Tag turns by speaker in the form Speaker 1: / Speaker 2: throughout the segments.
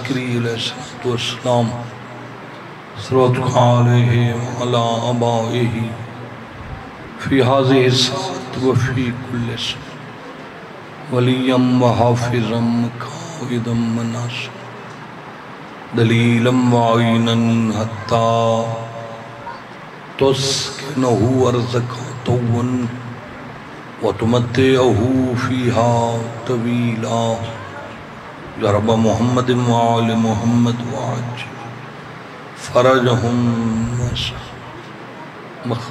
Speaker 1: عسکری علیہ السلام صلوات علیہ وعلا آبائہ فی هذه الساعة وفی کل ساعة ولیم وحافظا قائدا مناصرا دلیلا وعینا حتی تسکنہ ارزقا طوا وتمتعہ فیہا طویلا یا رب محمد وآل محمد وعجل فرجہم مخرج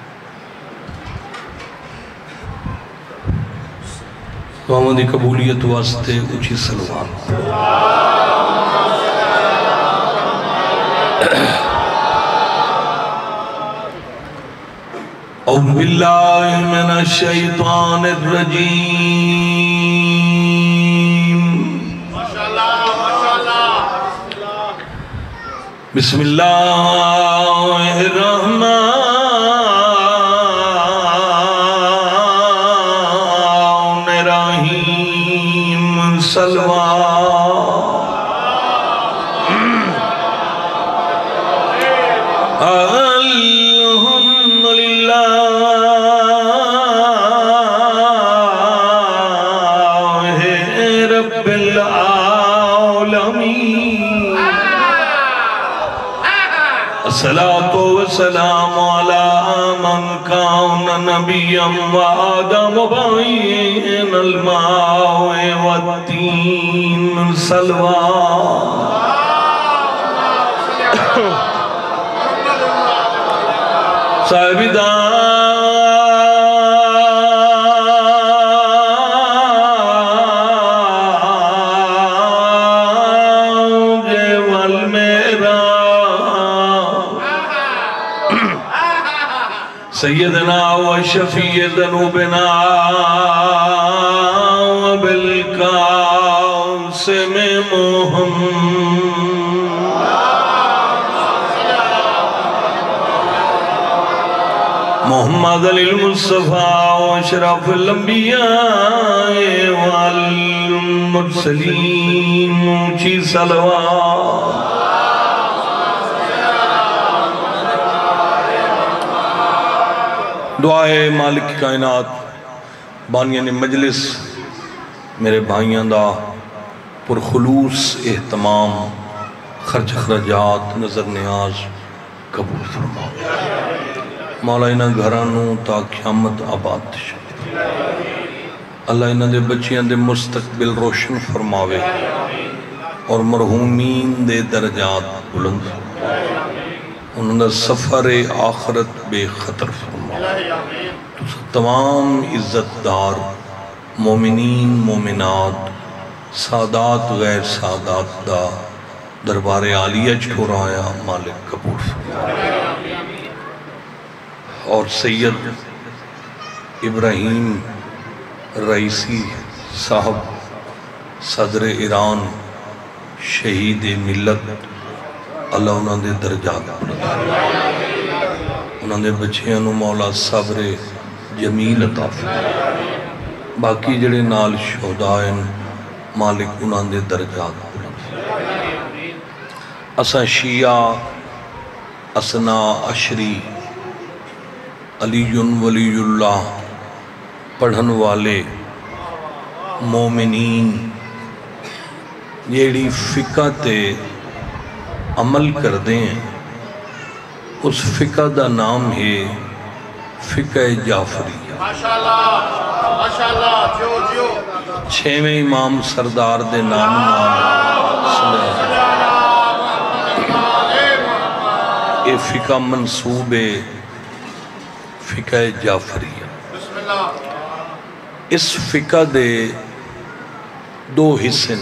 Speaker 1: دعاؤں دی قبولیت واسطے اچھی سلوات اعوذ باللہ من الشیطان الرجیم بسم اللہ الرحمن الصلاة والسلام على من كان نبيا وآدم بين الماء والتين صاحب سیدنا و شفیع ذنوبنا و بالقاسم محمد علی المصطفیٰ و اشرف الانبیاء والمرسلین اونچی صلوات دعائے مالک کائنات بانیان مجلس میرے بھائیاں دا پرخلوص اہتمام خرچ خرجات نظر نیاز قبول فرماؤ مولا انہاں گھرانوں تا قیامت آباد شد اللہ انہاں دے بچیاں دے مستقبل روشن فرماوے اور مرحومین دے درجات بلند انہوں نے سفر آخرت بے خطر فرماؤ تمام عزت دار مومنین مومنات سادات غیر سادات دا دربار عالیہ چھوڑایا مالک قبول فرمایا اور سید ابراہیم رئیسی صاحب صدر ایران شہید ملت اللہ انہوں نے درجات انہوں نے بچیاں نو مولا صبر جمیل عطا فرمائے باقی جڑے نال شہدائن مالک انہوں نے درجات اساں شیعہ اسنا عشری علی ولی اللہ پڑھن والے مومنین جیڑی فقہ تے عمل کر دیں اس فقہ دا نام ہے فقہ جعفری چھویں امام سردار دے نام یہ فقہ منصوب فقہ جعفری اس فقہ دے دو حصے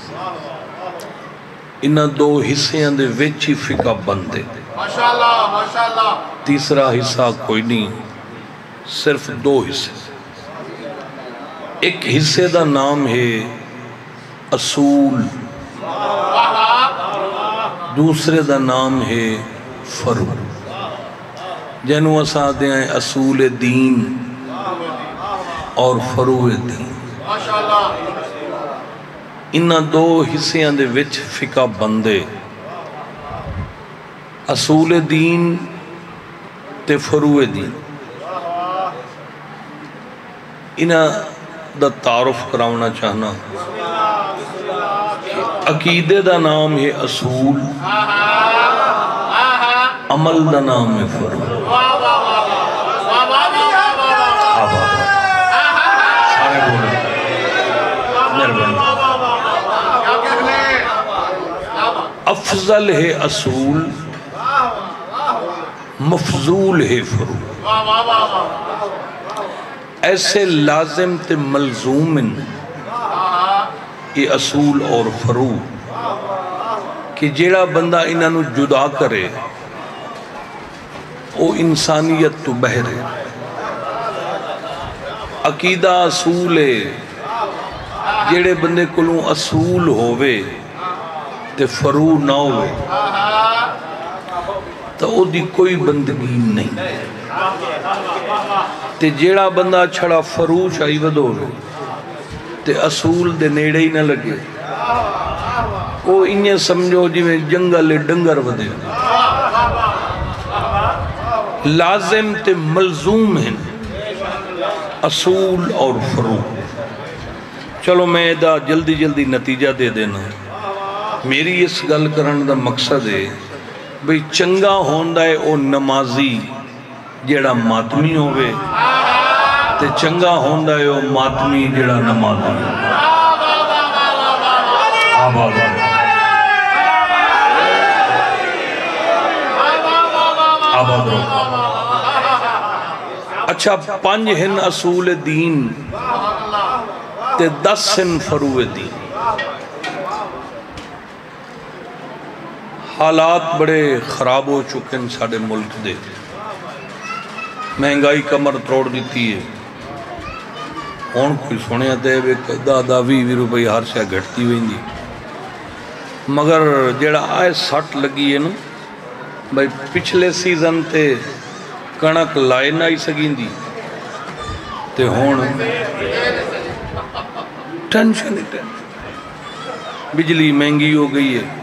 Speaker 1: انہاں دو حصیاں دے ویچی فقہ بندے تیسرا حصہ کوئی نہیں صرف دو حصے ایک حصے دا نام ہے اصول دوسرے دا نام ہے فرو جنہوں اساں دے ہیں اصول دین اور فروع دین انہاں دو حصیاں دے وچ فقہ بندے اصول دین تے فروع دین انہاں دا تعارف کراؤنا چاہنا کہ عقیدے دا نام ہے اصول، عمل دا نام ہے فروع۔ سارے بولے مہربانی۔ افضل ہے اصول، مفضول ہے فروع۔ ایسے لازم تے ملزوم یہ اصول اور فروع کہ جیڑا بندہ انہاں جدا کرے وہ انسانیت تو بہر ہے۔ عقیدہ اصول ہے، جیڑے بندے کلوں اصول ہوئے تے فروع نہ ہوئے تو او دی کوئی بندگی نہیں، تے جیڑا بندہ چھڑا فروع چاہی ودو تے اصول دے نیڑے ہی نہ لگے، وہ انہیں سمجھو جی میں جنگل ڈنگر ودے۔ لازم تے ملزوم ہیں اصول اور فروع۔ چلو میں دا جلدی جلدی نتیجہ دے دینا۔ میری اس گل کرن دا مقصد ہے بھئی چنگا ہوندا ہے او نمازی جیڑا ماتمی ہوئے تے چنگا ہوندا ہے او ماتمی جیڑا نمازی ہوئے۔ آباد آباد اچھا، 5 ہن اصول دین تے 10 ہن فروع دین۔ حالات بڑے خراب ہو چکے ہیں ساڑھے ملک دے، مہنگائی کمر توڑ دیتی ہے۔ ہون کوئی سنیا دے بے 10-20 روپے ہر شے گھٹتی ہوئی دی، مگر جیڑا آئے سٹ لگی ہے نا بھائی پچھلے سیزن تے کنک لائے نہ ہی سگین دی تے ہون ٹینشن ہی ٹینشن، بجلی مہنگی ہو گئی ہے،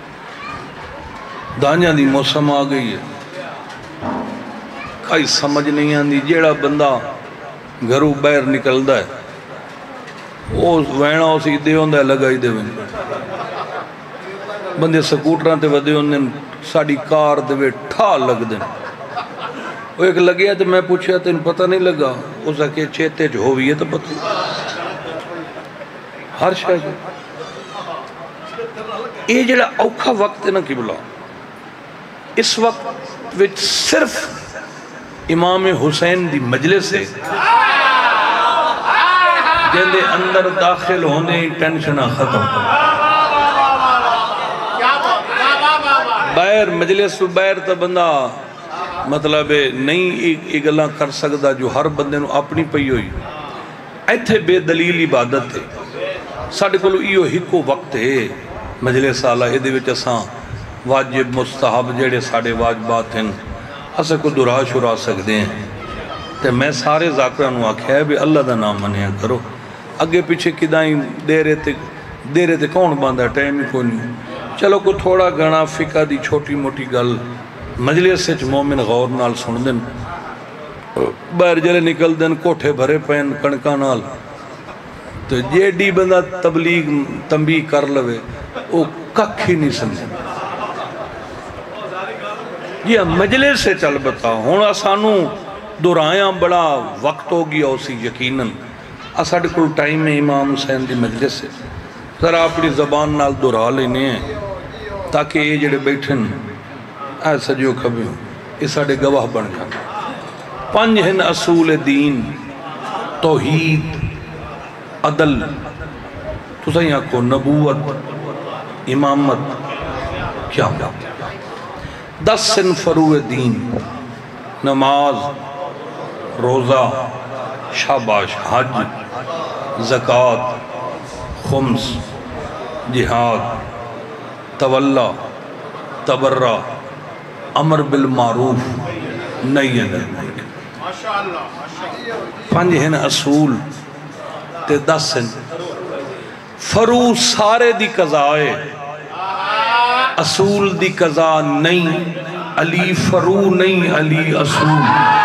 Speaker 1: دانیاں دی موسم آ گئی ہے، کئی سمجھ نہیں آندی۔ جیڑا بندہ گھروں باہر نکلدا ہے وہ وینا اسی دے ہوندہ ہے لگائی دے وینا، بندے سکوٹران تے ودے ہوندے ساڑی کار دے ٹھا لگ دیں۔ وہ ایک لگیا تو میں پوچھا تو ان پتہ نہیں لگا، اسا کہ چیتے جو ہوئی ہے تو پتہ ہر شاید یہ جڑا اوکھا وقت ہے نا قبلہ، اس وقت وچ صرف امام حسین دی مجلس ہے جن دے اندر داخل ہونے ٹینشنہ ختم کر، باہر مجلس تو باہر تا بندہ مطلب نہیں ایک اللہ کر سکتا جو ہر بندے نو اپنی پئی ہوئی، ایتھے بے دلیل عبادت ہے۔ ساڑھے کلو ایو ہکو وقت ہے مجلس آلہ ایدے وچ اساں واجب مستحب جڑے ساڑھے واجبات ہیں اسے کو درا شرا سکتے ہیں۔ تے میں سارے ذاکرانو آکھیا ہے بھی اللہ دا نام منیا کرو، اگے پیچھے کدائیں دیرے تے کون باندھا ٹائم ہی کو نہیں۔ چلو کو تھوڑا گھنا فقہ دی چھوٹی موٹی گل مجلس سے مومن غور نال سن دن، باہر جلے نکل دن کوٹھے بھرے پین کنکا نال، تو جیڑی بندہ تبلیغ تنبیہ کر لوے وہ ککھ ہی نہیں سمجھے۔ یہ مجلس سے چل بتا ہون آسانوں دورائیاں بڑا وقت ہو گیا اسی یقیناً اساڑے کل ٹائم میں امام حسین دی مجلس سے ذرا اپنی زبان نال دورا لینے ہیں تاکہ یہ جڑے بیٹھن ایسا جو کبھی ہوں اس ساڑے گواہ بن جانا۔ 5 ہن اصول دین، توحید، عدل، تو سہی آنکھو نبوت، امامت، کیا 10 ہن فروع دین، نماز، روزہ، شاباش، حج، زکاة، خمس، جہاد، تولا، تبرہ، امر بالمعروف، نہی عن المنکر۔ 5 ہن اصول تے 10 ہن فرو سارے دی قضا ہے، اصول دی قضا نہیں، علی فرو نہیں علی اصول۔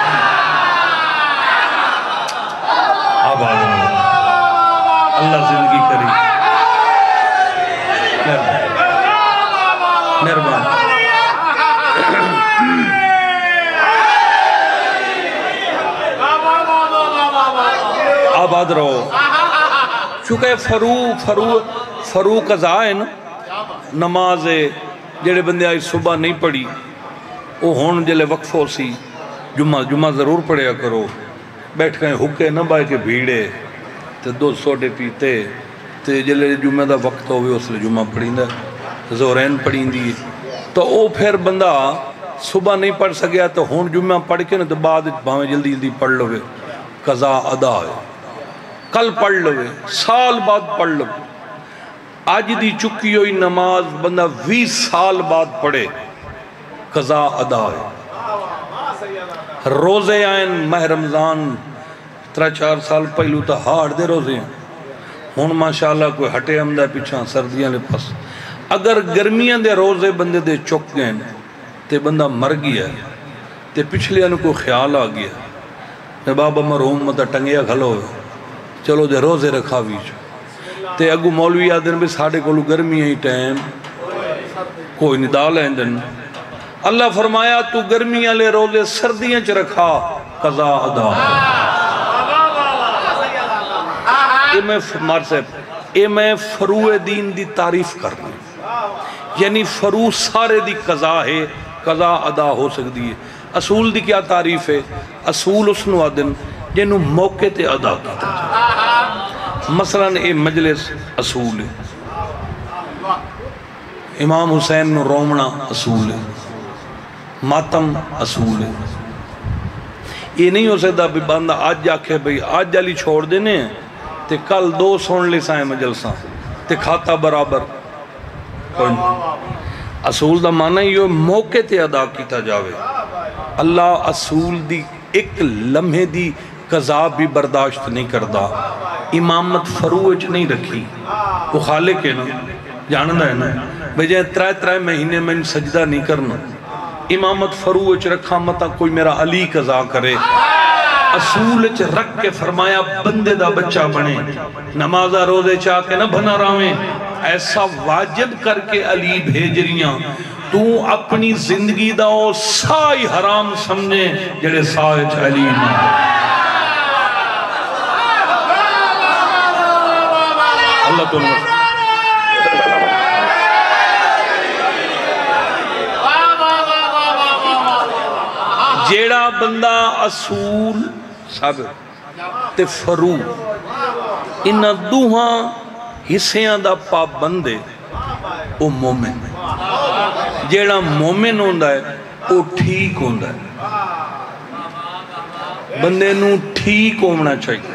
Speaker 1: آباد اللہ زندگی کری، مہربان۔ آباد رہو، چونکہ فرو قضا ہے نا، نماز ہے، جڑے بندے آئی صبح نہیں پڑھی وہ ہون جلے وقف ہو سی، جمعہ ضرور پڑھیا کرو، بیٹھ کہیں حکے نہ بائے کے بھیڑے تے 2 سوڈے پیتے تے جلے جمعہ دا وقت ہوئے اس لئے جمعہ پڑھیں دا زورین پڑھیں دی، تو او پھر بندہ صبح نہیں پڑھ سکیا تو ہون جمعہ پڑھ کے نا تو بعد بھاویں جلدی پڑھ لوے، قضا ادا ہے، کل پڑھ لوے، سال بعد پڑھ لوے۔ آج دی چکی ہوئی نماز بندہ 20 سال بعد پڑھے، قضا ادا ہے۔ روزے آئین ماہ رمضان 3-4 سال پہلو تا ہار دے روزے ہیں، ہون ماشاءاللہ کوئی ہٹے ہم دے پیچھاں سردیاں لے پس۔ اگر گرمیاں دے روزے بندے دے چک گئے تے بندہ مر گیا تے پچھلے انہوں کو خیال آ گیا تے بابا مرحوم مطا ٹنگیا کھلو چلو دے روزے رکھا بیچ تے اگو مولوی آدھن بھی ساڑھے کولو گرمی ہی ٹائم کوئی ندال ہے اندن۔ اللہ فرمایا تو گرمیاں لے روزے سردیاں چ رکھا، قضا ادا۔ اے میں فروع دین دی تعریف کر رہا ہوں، یعنی فروع سارے دی قضا ہے، قضا ادا ہو سکتی ہے۔ اصول دی کیا تعریف ہے؟ اصول اس نو آدن جنہوں موقع تے ادا کیتا جائے۔ مثلا اے مجلس اصول ہے، امام حسین نو رومنا اصول ہے، ماتم اصول ہے۔ یہ نہیں ہو سکتا بھی بندہ آج جا کے بھئی آج جالی چھوڑ دینے ہیں تے کل 2 سن لے سائیں مجلساں تے کھاتا برابر۔ اصول دا معنی یہ موقع تے ادا کیتا جاوے۔ اللہ اصول دی ایک لمحے دی قضا بھی برداشت نہیں کردا۔ امامت فروج نہیں رکھی، وہ خالق ہے نا، جاندہ ہے نا، بجائے 3 مہینے میں سجدہ نہیں کرنا، امامت فروج رکھا متا کوئی میرا علی قضا کرے۔ اصول چ رکھ کے فرمایا بندے دا بچہ بنے، نمازہ روزے چاہ کے نہ بنا راویں، ایسا واجب کر کے علی بھیج رہیاں تو اپنی زندگی دا او سائی حرام سمجھے جڑے سائے چ علی نہ۔ اللہ تو نمازہ جیڑا بندہ اصول سب تے فرو انہ دوہاں حصیاں دا پابندے او مومن، جیڑا مومن ہوندہ ہے او ٹھیک ہوندہ ہے، بندے نو ٹھیک ہونا چاہیے۔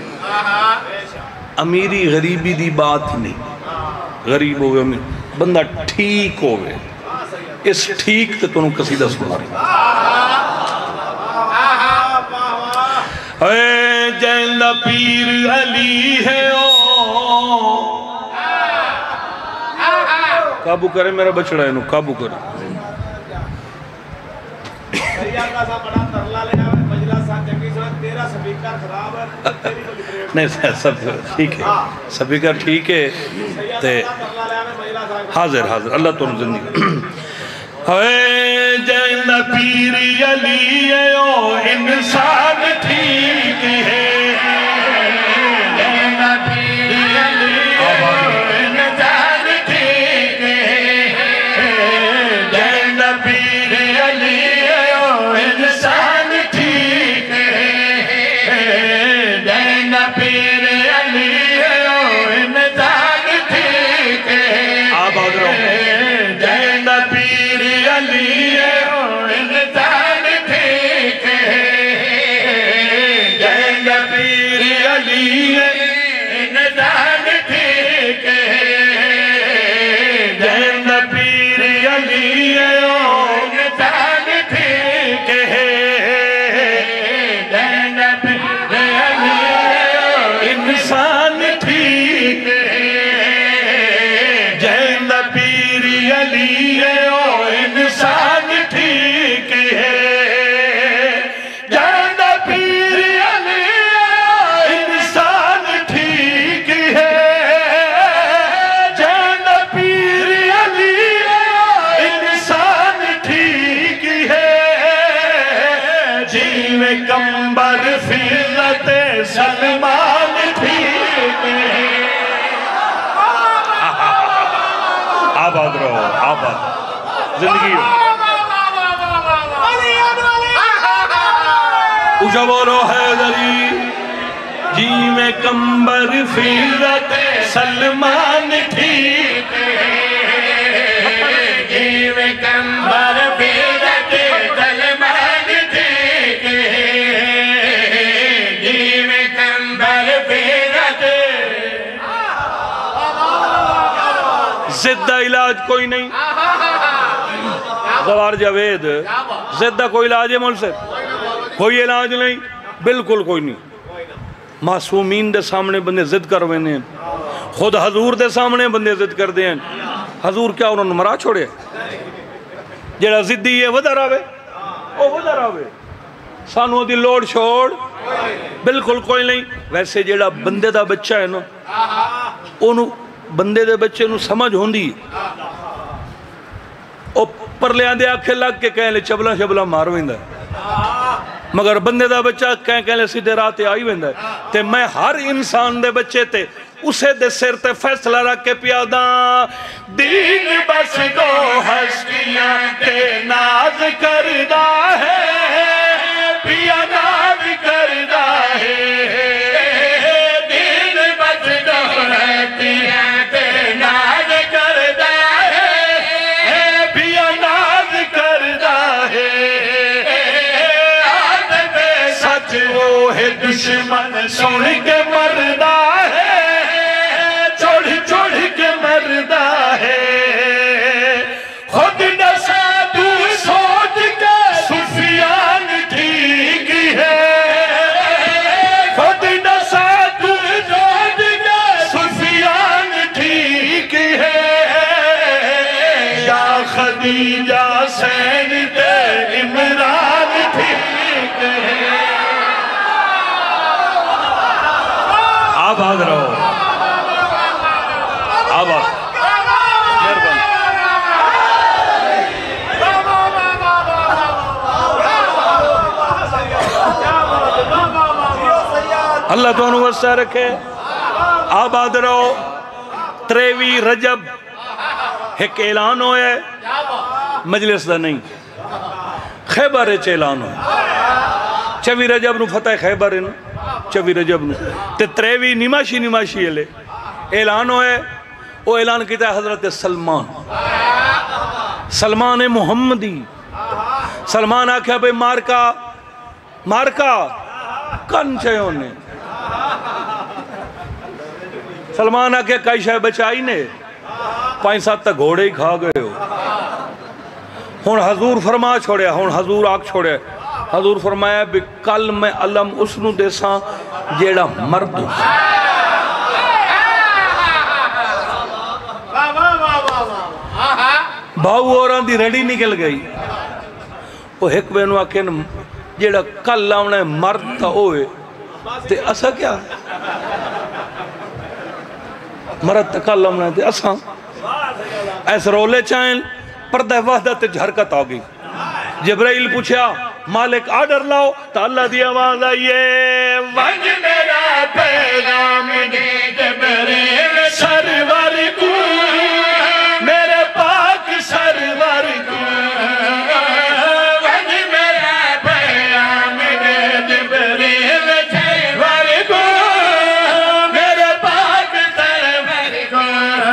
Speaker 1: امیری غریبی دی بات نہیں، غریب ہوئے امیر، بندہ ٹھیک ہوئے، اس ٹھیک تے تو نو قصیدہ سنا رہی۔ اے جیندہ پیر علی ہے او، قابو کرے میرا بچڑا ہے نو، قابو کرے۔ نہیں سب ٹھیک ہے، سپیکر ٹھیک ہے، حاضر اللہ تو زندگی۔ اے جیندہ پیر علی ہے او انسان ٹھیک ہے، جیندہ پیر علی ہے او انسان ٹھیک ہے، جیندہ پیر علی ہے او انسان ٹھیک ہے، جیندہ پیر علی ہے او انسان ٹھیک ہے۔ آپ آگ رہو جیندہ پیر علی ہے او انسان ٹھیک ہے، جیندہ پیر ہے او انسان ٹھیک ہے جانا پیر علی انسان ٹھیک ہے جانا پیر علی انسان ٹھیک ہے جیوے کمبر فیلت سلمان ٹھیک ہے آباد رہو آباد زندگی ہو اچھا بولو حیدری جی میں کمبر فیلت سلمان ٹھیک ہے جی میں کمبر فیلت سلمان ٹھیک ہے جی میں کمبر فیلت زدہ علاج کوئی نہیں غوار جاوید زدہ کوئی علاج ہے مول سے کوئی علاج نہیں بالکل کوئی نہیں معصومین دے سامنے بندے ضد کر وینے خود حضور دے سامنے بندے ضد کر دیں حضور کیا انہوں نے مرا چھوڑے جیڑا ضدی ہے ودہ راوے او ودہ راوے سانو دی لوڑ چھوڑ بالکل کوئی نہیں ویسے جیڑا بندے دا بچہ ہے نا انہوں بندے دے بچے نو سمجھ ہوندی او پر لے آندے آکھے لگ کے کہیں لے چبلا شبلا مار ویندہ ہے مگر بندے دا بچہ کہیں لے سیدھے راتے آئی ویندہ ہے تے میں ہر انسان دے بچے تے اسے دے سر تے فیصلہ رکھ کے پیاداں دین بس دو ہستیاں تے ناز کردہ ہے پیا ناز کردہ ہے دین بس دو ہستیاں تے ناز کردہ ہے پیا ناز کردہ ہے سچ وہ ہے دشمن سن کے مردہ ہے چوڑ کے مردہ ہے خود نسا تو سوچ کے سفیان ٹھیک ہے خود نسا تو سوچ کے سفیان ٹھیک ہے یا خدیجہ سین تے عمران ٹھیک ہے آباد رہو آباد مہربان اللہ تو انہوں وسط رکھے آباد رہو 23 رجب ایک اعلان ہوئے مجلس دا نہیں خیبر اچھ اعلان ہوئے 24 رجب نو فتح خیبر انہوں 24 رجب نو تے 23 نماشی لے اعلان ہوئے وہ اعلان کیتا ہے حضرت سلمان محمدی سلمان آکھا بھئی مارکا کن چھے ہونے سلمان آکھا کئی شاہ بچائی نے 5-7 تک گھوڑے ہی کھا گئے ہو ہون حضور فرما چھوڑے ہون حضور آکھ چھوڑے حضور فرمایا بھی کل میں علم اسنو دیساں جیڑا مرد باؤ اوراں دی رڑی نکل گئی وہ ایک بینو آکھیں جیڑا کل لاؤنا ہے مرد تھا ہوئے تے اسا کیا مرد تا کل لاؤنا ہے تے اسا ایس رولے چاہیں پردہ وحدہ تے جھرکت آگئی جبرائیل پوچھا مالک آڈر لاؤ تا اللہ دی آواز آئیے ونج میرا پیغام دے جبرائیل سرور کو میرے پاک سرور کو ونج میرا پیغام دے جبرائیل سرور کو میرے پاک سرور کو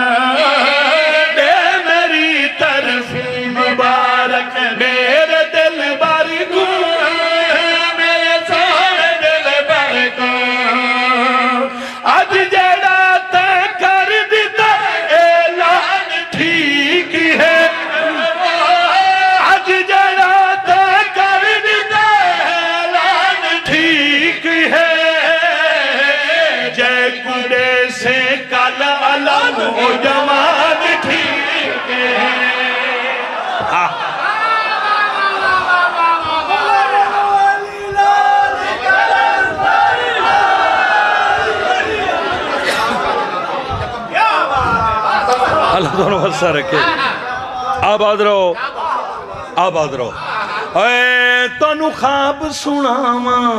Speaker 1: دے میری طرف مبارک میرے دل بار کو میرے سارے دل بار کو وسع رکھے آباد رہو آباد رہو اے تنو خواب سناواں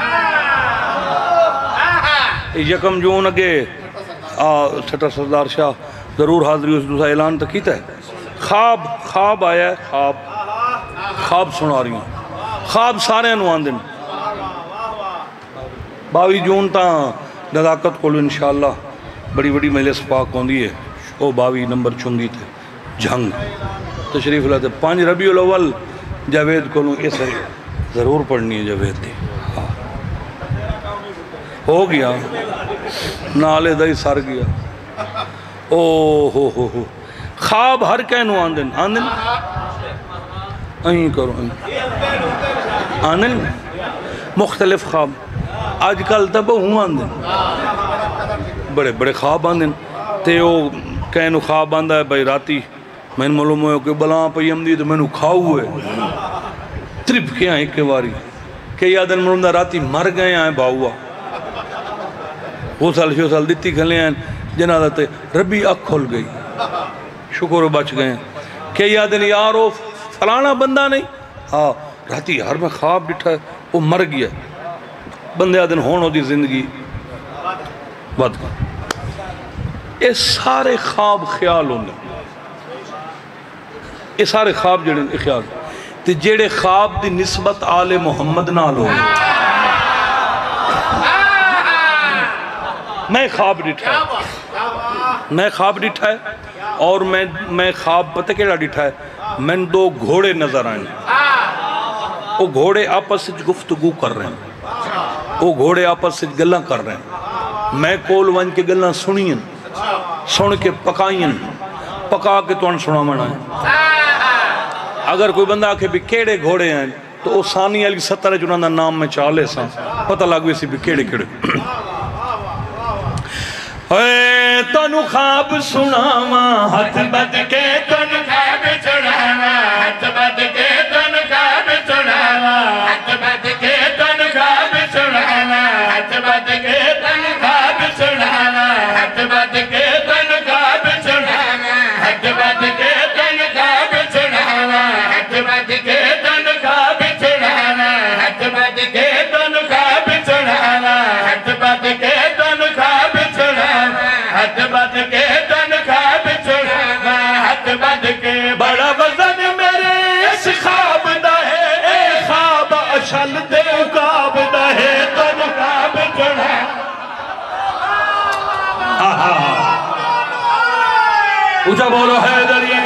Speaker 1: یکم جون اگے چھٹا سردار شاہ ضرور حاضری اس دوسرا اعلان تو کیتا ہے خواب آیا ہے خواب سنا رہی ہوں خواب سارے انوان دن 22 جون تا نزاکت کو انشاءاللہ بڑی بڑی مجلس پاک ہوندی ہے وہ 22 نمبر چنگی تھے جھنگ تشریف لاتے 5 ربیع الاول جاوید کو اس ضرور پڑھنی ہے جاوید دی ہو گیا نالے دائی سار گیا ہو خواب ہر کہنو آندن این کرو آندن مختلف خواب آج کل تب ہوں آندن بڑے بڑے خواب آندن تے وہ کہنو خواب آندہ ہے بھائی راتی میں نے معلوم ہوئے کہ بلان پیم دی تو میں نے کھاؤ ہوئے ترپ کیا ایک کے واری کہ یادن معلوم دا راتی مر گئے آئیں باؤا وہ سال شو سال دیتی کھلے ہیں جنازہ تے ربی اکھ کھل گئی شکر بچ گئے ہیں کہ یادن یارو فلانا بندہ نہیں راتی ہر میں خواب ڈٹھا ہے وہ مر گیا بندے آدن ہونوں دی زندگی بات کر یہ سارے خواب خیال ہوندے یہ سارے خواب جڑے خیال تے جڑے خواب دی نسبت آل محمد نال ہوئے میں خواب ڈٹھا ہے اور میں خواب پتہ کیڑا ڈٹھا ہے میں 2 گھوڑے نظر آئیں وہ گھوڑے آپس سے گفتگو کر رہے ہیں وہ گھوڑے آپس سے گلاں کر رہے ہیں میں کول ون کے گلاں سنیں سن کے پکائیں پکا کے تو ان سنا منا ہے اگر کوئی بندہ آکے بھی کیڑے گھوڑے ہیں تو وہ ثانی علی 70 جنہاں دا نام میں چالے ساں پتہ لگوے سی بھی کیڑے اے تنو خواب سناواں ہاتھ بد کے تن خواب سناواں ہاتھ بد کے تن خواب سناواں ہاتھ بد کے تن خواب سناواں ہاتھ بد کے تن خواب سناواں ہاتھ بد کے تن خواب سناواں ہاتھ بد کے تن خواب سناواں ہاتھ بد کے تن خواب سناواں ہاتھ بد کے تن خواب سناواں ہاتھ بد کے تن خواب ہاتھ بد کے تن خواب سناواں ہاتھ بد کے بڑا وزن میرے اس خواب دا ہے اے خواب اشل تے عقاب دا ہے تن خواب سناواں اونچا بولو حیدری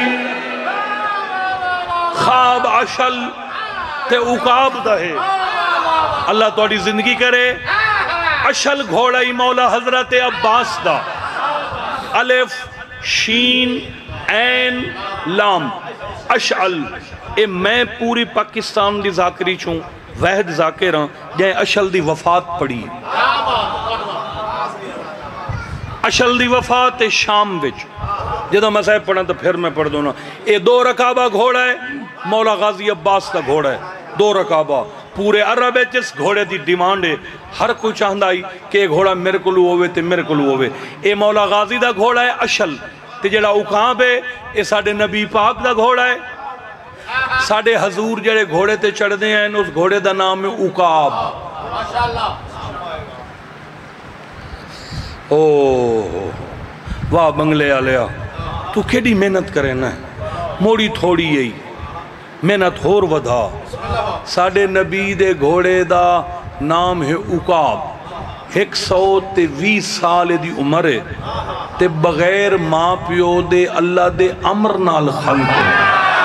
Speaker 1: خواب اشل تے عقاب دا ہے اللہ توڑی زندگی کرے اشل گھوڑائی مولا حضرت عباس دا الف شین این لام اشعل اے میں پوری پاکستان دی ذاکری چھوں وحد ذاکران جائیں اشل دی وفات پڑی اشل دی وفات شام وچ جدہ میں صاحب پڑھا تو پھر میں پڑھ دونا اے 2 رکابہ گھوڑا ہے مولا غازی عباس کا گھوڑا ہے 2 رکابہ پورے عرب ہے جس گھوڑے دی ڈیمانڈ ہے ہر کوئی چاہندہ آئی کہ یہ گھوڑا میرے کو لو ہوئے تے میرے کو لو ہوئے اے مولا غازی دا گھوڑا ہے اشل تے جڑا اقاب ہے اے ساڑھے نبی پاک دا گھوڑا ہے ساڑھے حضور جڑے گھوڑے تے چڑھ دے ہیں اس گھوڑے دا نام ہے اقاب واہ بنگلے آلیا تو کیڑی محنت کرے نا موڑی تھوڑی یہی محنت ہور ودھا ساڑھے نبی دے گھوڑے دا نام ہے اقاب 120 سال دی عمر ہے تے بغیر ماں پیو دے اللہ دے امر نال خلق ہے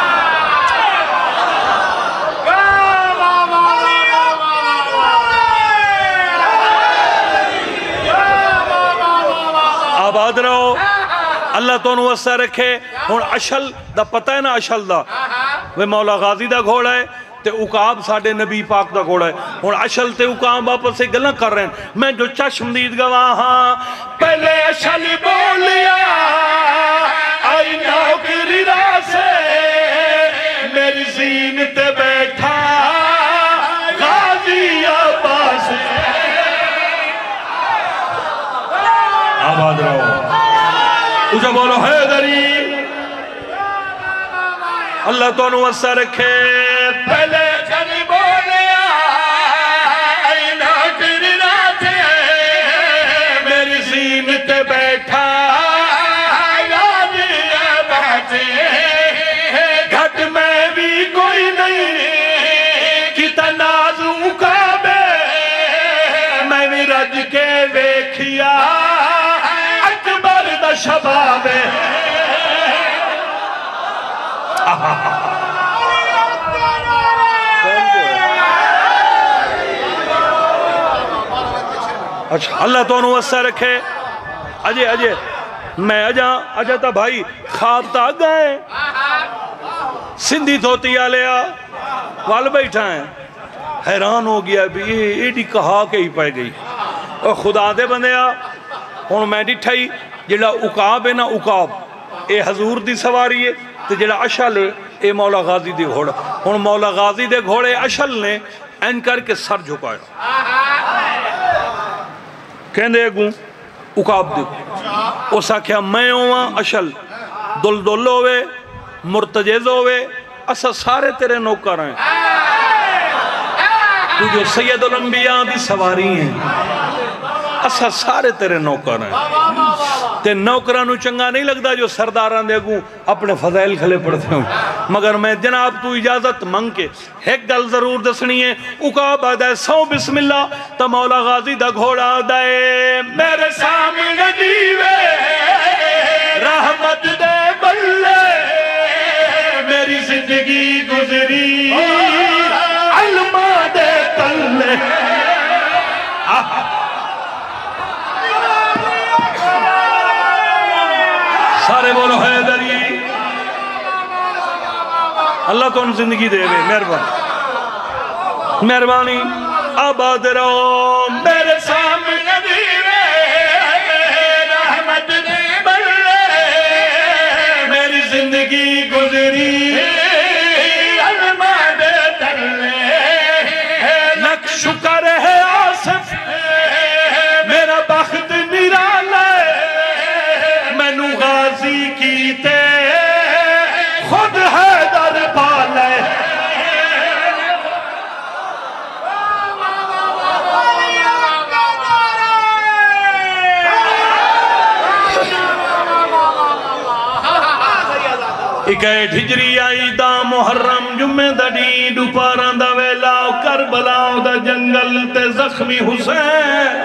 Speaker 1: آباد رہو اللہ تو نوستہ رکھے ہون اشل دا پتہ ہے نا اشل دا وہ مولا غازی دا گھوڑا ہے تے اقاب ساڑھے نبی پاک دا گھوڑا ہے ہون اشل تے اقاب آپس سے گلہ کر رہے ہیں میں جو چشم دید گواہاں پہلے اشل بولیا آئی نوکری راسے میری زینت بیٹھا غازی عباس آباد رہو اسے بولو حیدری اللہ تو انہوں وسع رکھے
Speaker 2: پہلے چل بولیا اینا کرنا تھے میری زینت بیٹھا یاد یہ باتیں گھٹ میں بھی کوئی نہیں کی تنازع کعبے میں بھی رج کے ویکھیا اکبر دا شباب
Speaker 1: اچھا اللہ تو انہوں وسع رکھے اجے میں اجا تا بھائی خواب تا گئے سندھی دھوتی آلیا وال بیٹھا ہیں حیران ہو گیا بھی ایڈی کہا کے ہی پائے گئی اور خدا دے بندیا ہون میں ڈٹھائی جڑا اقاب ہے نا اقاب اے حضور دی سواری ہے تو جڑا اشل اے مولا غازی دے گھوڑا ہون مولا غازی دے گھوڑے اشل نے این کر کے سر جھکایا کہندے گوں اقاب دے اسا کیا میں ہوا اشل دل ہوئے مرتجز ہوئے اسا سارے تیرے نوکر ہیں تو جو سید الانبیاء دی سواری ہیں اسا سارے تیرے نوکر ہیں تے نوکرانو چنگا نہیں لگتا جو سرداران دے گوں اپنے فضائل کھلے پڑتے ہوں مگر میں جناب تو اجازت منگ کے ایک گل ضرور دسنی ہے اقاب آدھے سو بسم اللہ تا مولا غازی دا گھوڑا آدھے
Speaker 2: میرے سامنے دیوے رحمت دے بلے میری زندگی گزری علمہ دے تلے
Speaker 1: سارے بولو حیدری اللہ تو ان زندگی دے گئے مہربانی آباد رہو
Speaker 2: میرے سامنے دیوے رحمت دے بلے میری زندگی گزری علمہ دے تلے لکھ شکر ہے آصف میرا بخت نرالا مینو غازی کیتے خود حیدر پالے اکیٹ ہجری آئی دا محرم جمعہ دا ڈیڈ اپاران دا ویلا کربلا دا جنگل تے زخمی حسین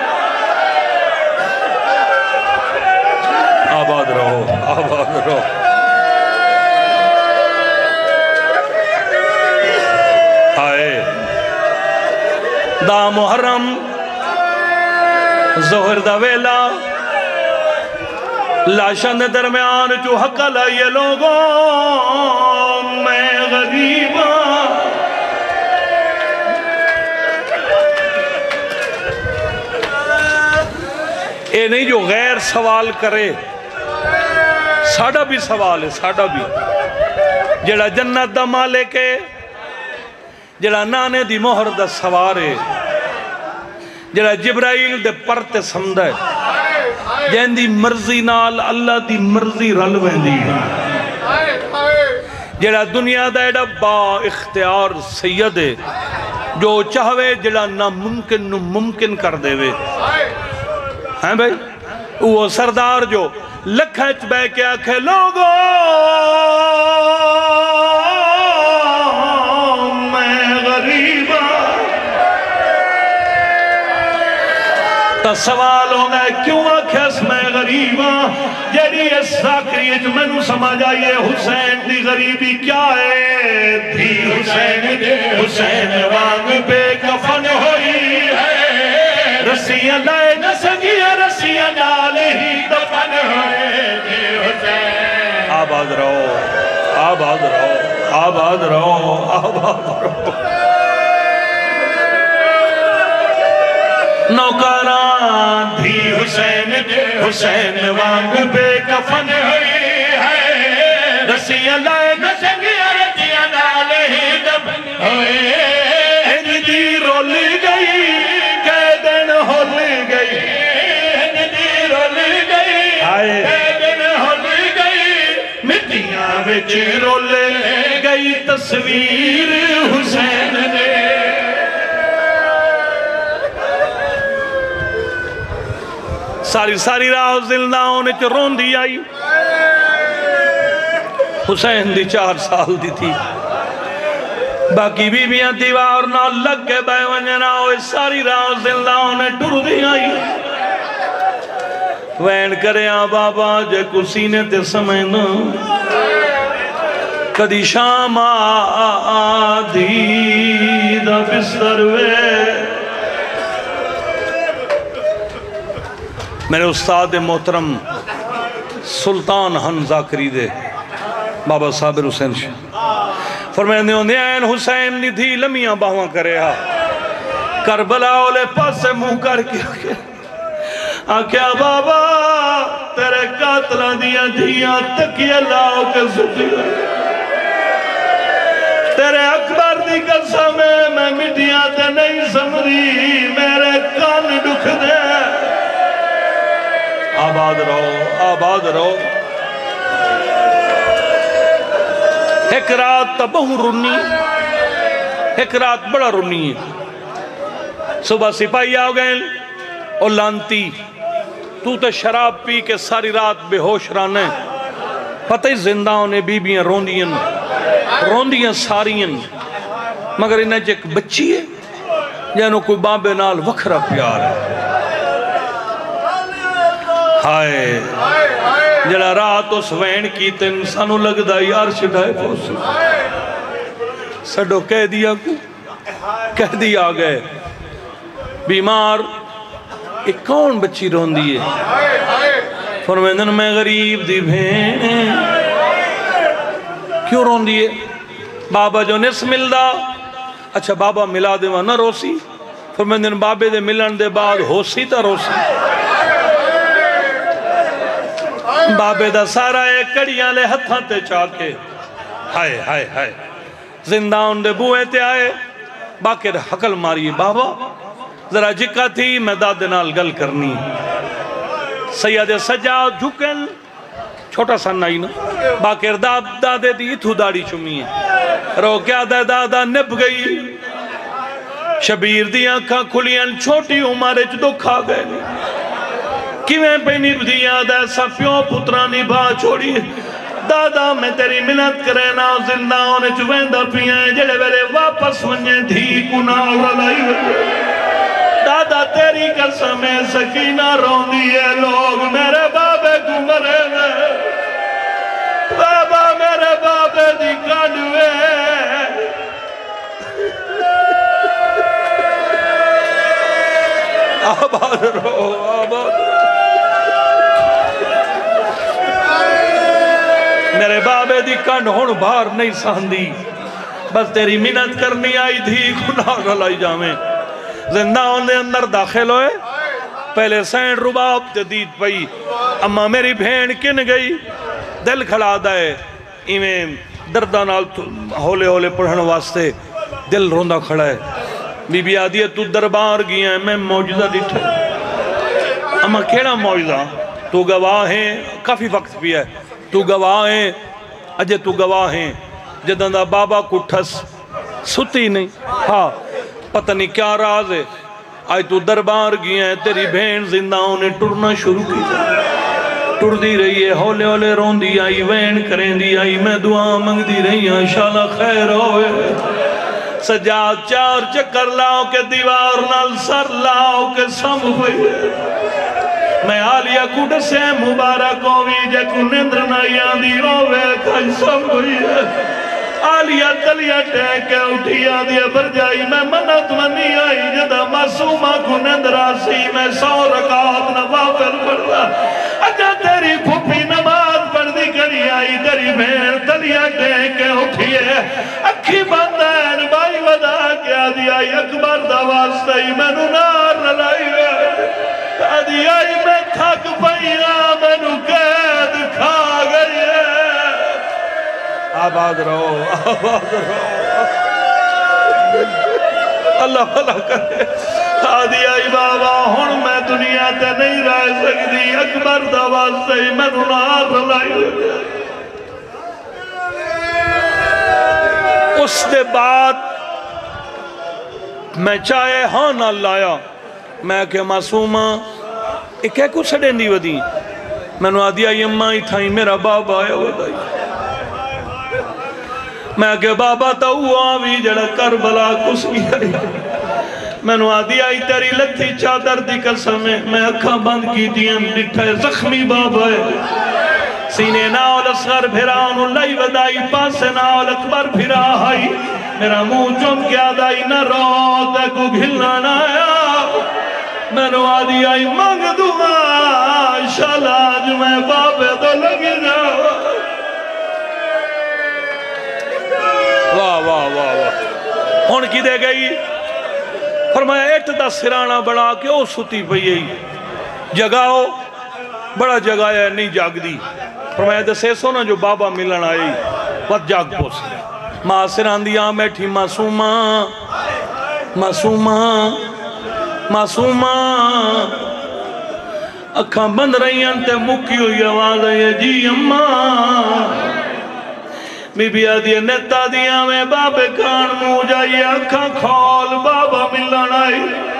Speaker 1: آباد رہو آئے دا محرم ظہر دا ویلا لاشن دے درمیان جو حق لائے لوگوں میں غریباں اے نہیں جو غیر سوال کرے ساڑھا بھی سوال ہے ساڑھا بھی جڑا جنت دا مالک ہے جڑا نانے دی مہر دا سوارے جڑا جبرائیل دے پرتے سمدھے جن دی مرضی نال اللہ دی مرضی رل ویندی جڑا دنیا دا ایڈا با اختیار سید ہے جو چاہوے جڑا ناممکن نو ممکن کر دے وے ہیں بھائی وہ سردار جو لکھچ بے کے آکھے لوگوں میں غریبا تا سوال ہونا ہے کیوں آکھس میں غریبا جیڑی اس ساکری جو میں نو سمجھ آئیے حسین دی غریبی کیا ہے تھی حسین وانگ بے کفن ہوئی ہے رسیاں لائے نہ سگیاں رسیاں ڈالے ہی دفن ہوئے تھی حسین آباد رہو آباد رہو آباد رہو آباد رہو نوکران تھی حسین وانگ بے کفن ہوئی ہے رسیاں لائے نہ سگیاں رسیاں ڈالے ہی دفن ہوئے ہندی رول گئی قیدن ہول گئی ہندی رول گئی قیدن ہول گئی مٹیاں
Speaker 2: وچ رولے گئی تصویر حسین نے ساری راہ زندان وچ روندی آئی حسین دی 4 سال دی تھی باقی بیبیاں دیوار نہ لگ کے بے ونجنا ہوئے ساری راہ زندان نے ٹر دی آئی وین کرے بابا جے کو سینے تے سمجھنا کدی شام آدھی دا بستر وے میرے استاد محترم سلطان ہن ذاکری دے بابا صابر حسین شاہ فرمائندے ہوندے این حسین نی تھی لمیاں باہاں کرے کربلا اولے پاسے منہ کر کے آکھیا بابا تیرے قاتلہ دیا دھیاں تکیہ لاؤ کے سٹی تیرے اکبر دی قسم میں مٹیاں تے نہیں سمری میرے کان دکھ دے آباد رہو ایک رات تا بہو رنی ایک رات بڑا رنی ہے صبح سپاہی آ گئے اور لانتی تو تے شراب پی کے ساری رات بے ہوش رانے پتہ ہی زندہوں نے بیبیاں روندیاں ساریاں مگر انہیں جو ایک بچی ہے جانو کوئی بابے نال وکھرا پیار ہے ہائے جڑا رات اس وین کی تے انسانوں لگ دا یار چھڑائے پوسو سڈو کہہ دیا گئے بیمار ایک کون بچی رون دیئے فرمیندن میں غریب دی بھین کیوں رون دیئے بابا جو نس مل دا اچھا بابا ملا دے وہاں نہ روسی فرمیندن بابے دے ملن دے بعد ہوسی تا روسی بابے دا سارا ایک کڑیاں لے ہتھاں تے چاکے ہائے زندان دے بوئے تے آئے باقی حقل ماری بابا ذرا جکا تھی میں دادے نال گل کرنی سید سجاد جھکل چھوٹا سا نائی نا باقی دادے دی اتھو داڑی چمی ہے رو کیا دے دادا نپ گئی شبیر دی آنکھاں کھلیاں چھوٹی عمارے چ دکھ آ گئے کیویں پہ نپ دیا دے سا پیوں پترانی با چھوڑی دادا میں تیری منت کرے نا زندہ ہونے چویندہ پیئیں جڑے ویلے واپس ونجیں دھی کنا رلائی وجہ دادا تیری قسم سکینہ رون دیئے لوگ میرے بابے کو مرے میں بابا میرے بابے دی کانوے آباد رو میرے بابے دی کنڈ ہون بھار نہیں ساندی بس تیری منت کرنی آئی تھی گناہ رلائی جامیں زندہ ہونے اندر داخل ہوئے پہلے سینڈ رباب جدید پئی اما میری بھین کن گئی دل کھڑا دائے ایمیں دردہ نال ہولے پڑھن واسطے دل روندہ کھڑا ہے بی بی آدھی ہے تو دربار گیا ہے میں موجزہ ڈٹھے اما کیڑا موجزہ تو گواہ ہیں کافی وقت بھی ہے تو گواہ ہیں اجے تو گواہ ہیں جدن دا بابا کو ٹھس ستی نہیں ہاں پتہ نہیں کیا راز ہے آئی تو دربار گیا ہے تیری بہن زندہوں نے ٹرنا شروع کی ٹر دی رہی ہے ہولے رون دی آئی وین کریں دی آئی میں دعا منگ دی رہی ہیں انشاءاللہ خیر ہوئے سجاد 4 چکر لاؤ کے دیوار نال سر لاؤ کے سم ہوئی میں آلیا کھوڑ سے مبارک ہوئی جے کو نندر نائیاں دی ہوئے کھائی سم ہوئی آلیا تلیا ٹینک کے اٹھیا دیا بر جائی میں منت منی آئی جدہ معصومہ کو نندر آسی میں 100 رکعات نوافل پڑھا اجا تیری پھوپی نماز پڑھ دی کری آئی تیری بھین تلیا ٹینک کے اٹھیے اکھی بندین بائی ودا کیا دیا اکبر دا واسطہ میں نو نار رلائی آدھی آئی میں تھک پئینا میں نو قید کھا گئی ہے آباد رہو اللہ بھلا کرے آدھی آئی بابا ہن میں دنیا تے نہیں رہ سکتی اکبر دا واسطے میں نو نار رلائی اس دے بعد میں چاہے ہاں نہ لایا میں کہ معصومہ ایک ہے کچھ سڑیں دی ودی میں نے آدیا یماں ہی تھائی میرا بابا آیا ودائی میں کہ بابا تا ہوا بھی جڑا کربلا کس گیا میں نے آدیا ہی تیری لتھی چادر دی قسم ہے میں اکھا بند کی دیا ڈٹھا ہے زخمی بابا ہے سینے ناول اصغر بھرا انہوں لائی ودائی پاس ناول اکبر بھرا آئی میرا منہ چم کیا دائی نہ رو تے کو گھلنا نہ آیا میں نے آدھی آئی مانگ دعا انشاءاللہ آج میں بابے تو لگ جاؤ واہ واہ واہ واہ ہون کی دے گئی فرمایا ایٹ دا سرانہ بڑا کہ او ستی پئی ہی جگاؤ بڑا جگایا نہیں جاگ دی فرمایا دے سیسو نا جو بابا ملن آئی وقت جاگ پوس ماں سران دیا بیٹھی معصومہ معصومہ معصومہ اکھاں بند رہی انتے مکی ہوئی آواز ہے جی اماں بی بی آدھی نیتا دیا میں بابے کان مو جائیے اکھاں کھول بابا ملن آئی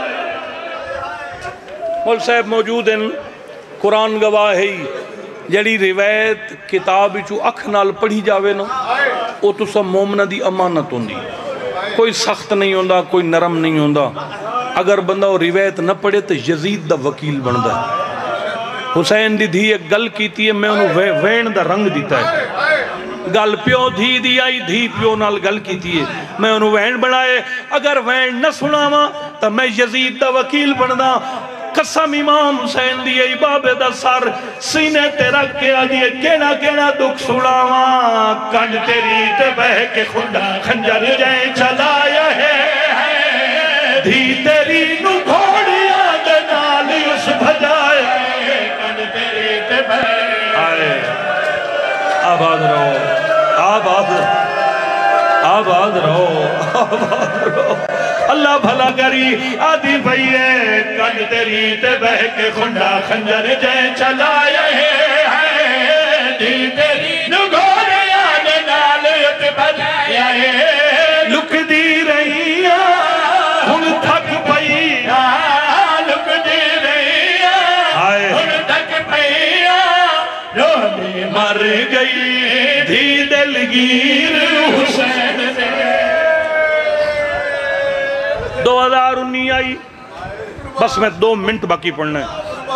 Speaker 2: مول صاحب موجود ہیں قرآن گواہ ہے جڑی روایت کتاب چو اکھ نال پڑھی جاوے نا او تو سب مومنہ دی امانت ہوندی کوئی سخت نہیں ہوندہ کوئی نرم نہیں ہوندہ اگر بندہ وہ روایت نہ پڑھے تو یزید دا وکیل بندہ ہے حسین دی دھی ایک گل کیتی ہے میں انہوں وین دا رنگ دیتا ہے گل پیو دھی دی آئی دھی پیو نال گل کیتی ہے میں انہوں وین بنائے اگر وین نہ سناما تو میں یزید دا وکیل بندہ قسم امام حسین دیئے بابے دا سر سینے تے رکھ کے آدھیے کینا کینا دکھ سڑاواں کنڈ تیری تے بہ کے خدا خنجر جائیں چلایا ہے دھی تیری نو گھوڑیاں دے نالی اس بھجائے کنڈ تیری تے بہ آئے آباد رہو آباد آباد رہو آباد رہو اللہ بھلا کری آدھی بھئیے کنڈ تیری تے بہ کے خنڈا خنجر جائیں چلایا ہے دھی تیری نو گھوڑیاں دے نالی اس بھجائے لک دی رہیاں ہن تھک پئی لک دی رہیاں ہن تھک پئی رونے مر گئی دھی دلگیر حسین سے 2019 آئی بس میں 2 منٹ باقی پڑھنا ہے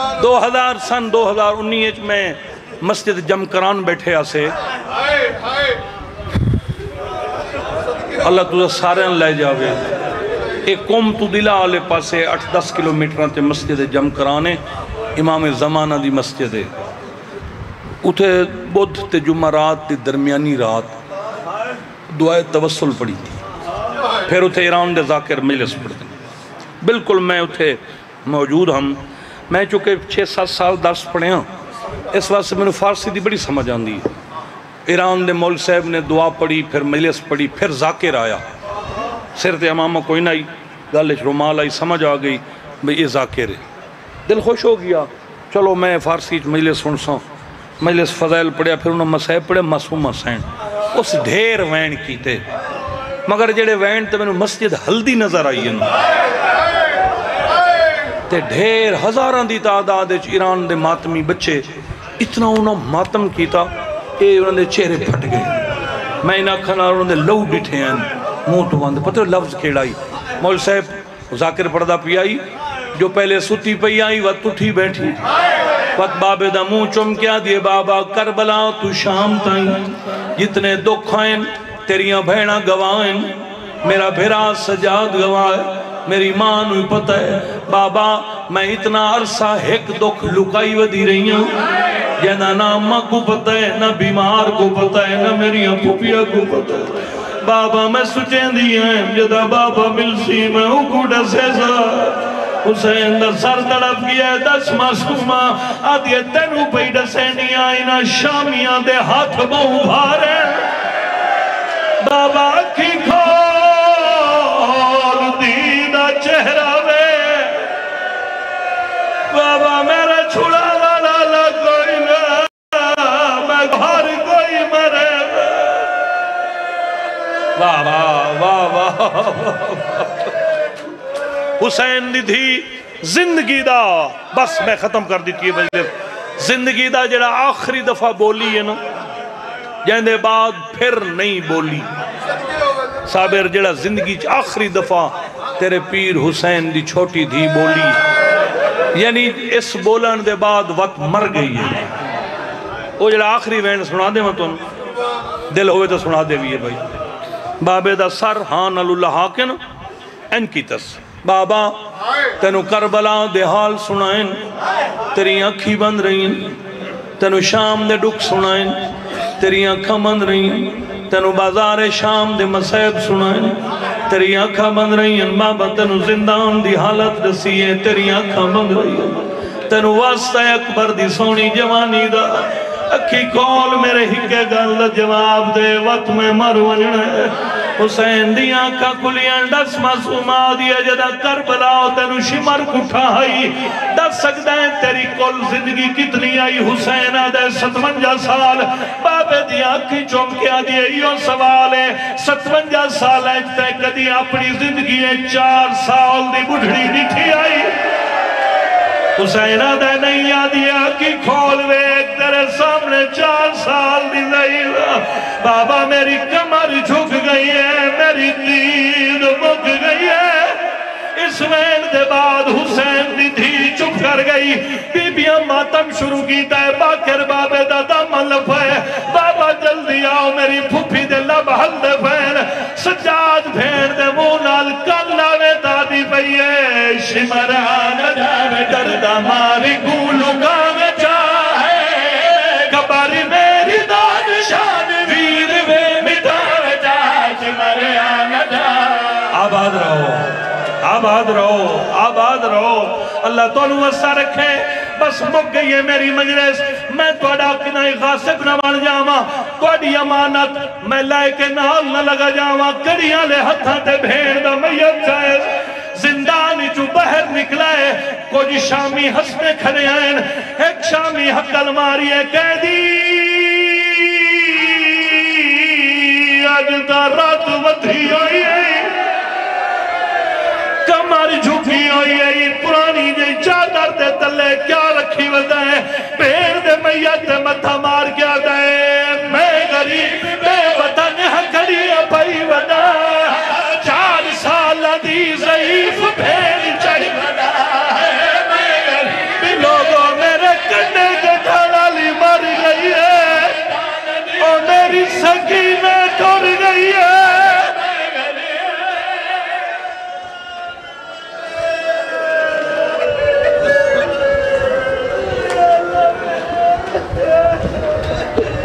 Speaker 2: 2019 میں مسجد جمکران بیٹھے آسے اللہ تجھے سارے لے جاوے ایک قوم تو دلہ آلے پاسے 8-10 کلومیٹران تے مسجد جمکرانے امام زمانہ دی مسجد ہے اتھے بدھ تے جمعرات تے درمیانی رات دعائے توسل پڑی تھی پھر اتھے ایران دے ذاکر مجلس پڑھتے بالکل میں اتھے موجود ہم میں چونکہ 6-7 سال درس پڑھے ہاں اس واسطے میں نے فارسی دی بڑی سمجھ آن دی ایران دے مول صاحب نے دعا پڑھی پھر مجلس پڑھی پھر ذاکر آیا سر تے امامہ کوئی نہ آئی گالش رومال آئی سمجھ آ گئی بھئی یہ ذاکر ہے دل خوش ہو گیا چلو میں فارسی مجلس سن سا مجلس فضائل پڑھیا پھر انہوں مسائب پڑھے معصوم حسین اس ڈھیر وین کیتے مگر جڑے وین تے میں مسجد ہلدی نظر آئی ہیں تے ڈھیر ہزاران دی تعداد ایران دے ماتمی بچے اتنا انہوں ماتم کیتا اے انہوں نے چہرے پھٹ گئے میں انہاں کھنا انہوں نے لو ڈٹھے ہیں منہ تو باندھ پتہ لفظ کھیڑائی مول صاحب ذاکر پردہ پی آئی جو پہلے ستی پئی آئی وقت اٹھی بیٹھی وقت بابے دا منہ چم کیا دیے بابا کربلا تو شام تائیں جتنے دکھ آئیں تیریاں بھیڑاں گوائیں میرا بھیرا سجاد گوائے میری ماں نوی پتہ ہے بابا میں اتنا عرصہ ایک دکھ لکائی ودی رہی ہوں جینا نہ اماں کو پتہ ہے نہ بیمار کو پتہ ہے نہ میری پھوپھیا کو پتہ ہے بابا میں سچیں دی ہیں جدا بابا ملسی میں اکوڑا سیزا حسین دا سر تڑپ گیا 10 معصومہ آدھے تینو پیڑا سینی آئینا شامیاں دے ہاتھ بہو بھارے بابا کی کھول دیدہ چہرہ وے بابا میرا چھوڑا لالا کوئی نہ میں گھر کوئی مرے واہ واہ واہ واہ حسین دی تھی زندگی دا، بس میں ختم کر دیتی ہے مجلس، زندگی دا جڑا آخری دفعہ بولی ہے نا، جہندے بعد پھر نہیں بولی، صابر جڑا زندگی آخری دفعہ تیرے پیر حسین دی چھوٹی تھی بولی، یعنی اس بولن دے بعد وقت مر گئی ہے، وہ جڑا آخری وین سنا دے میں تم دل ہوئے تو سنا دے بھی ہے بھائی۔ بابے دا سر ہاں اللہ حاکن ان کی تس، بابا تینو کربلا دے حال سنائیں، تیری آنکھی بند رہی ہیں، تینو شام دے ڈک سنائیں، تیری آنکھاں بند رہی ہیں، تینو بازار شام دے مسائب سنائیں، تیری آنکھاں بند رہی ہیں، بابا تینو زندان دی حالت دسی ہے، تیری آنکھاں بند رہی ہیں، تینو واسطہ اکبر دی سونی جوانی دا اکھی کول میرے ہکے گل جواب دے، وقت میں مر ونجن ہے، حسین دی آنکھا کلیاں ڈس معصومہ دیا جدا کربلا تینو شمر کٹھا ہائی، ڈس سکتا ہے تیری کل زندگی کتنی آئی، حسین آدھے 57 سال، بابے دی آنکھی چومکیا دیئے یہ سوال ہے، 57 سال ہے تے کدی اپنی زندگی 4 سال دی بڑھڑی نٹھی آئی، حسین آدھے نہیں آدھیا کی کھول وے تیرے سامنے 4 سال دی زہیرہ، بابا میری کمر جھک گئی ہے، میری دید مک گئی ہے، اس وین دے بعد حسین دی دھی چپ کر گئی، بی بیاں ماتم شروع کیتا ہے، باکر بابے دا دامن لفائے، بابا جلدی آؤ میری پھوپھی دے لب حل دے فین، سجاد بھین دے مونال کلا میں دادی پئیے، شمران جاوے دردہ ماری گولو گاوے چاہے، کباری میری داد شان ویر وے مٹاوے چاہے، شمران جاوے آباد رہو، آباد رہو، آباد رہو، اللہ تو انہوں وسا رکھے، بس مک گئی ہے میری مجلس، میں توڑا کنائی غاصب نہ بن جاما، توڑی امانت میں لائے کے نال نہ لگا جاما، کڑیاں لے ہتھاں تے بھیڑ دا میت جائے، زندانی جو بہر نکلا ہے، کوئی شامی ہسنے کھڑے ہیں، ایک شامی حقل ماری ہے قیدی، اجدہ رات ودھی ہوئی ہے، کمر جھکی ہوئی ہے، پرانی جی چادر دے تلے کیا رکھی وزا ہے، پیر دے میت متھا مار کیا دے، میں غریب بے وطن ہکڑی اپائی ودا، 4 سال دی ضعیف پھیر چڑھ ودا ہے، میں غریب لوگوں میرے کنڈے کے ڈھالالی مر گئی ہے، اور میری سکی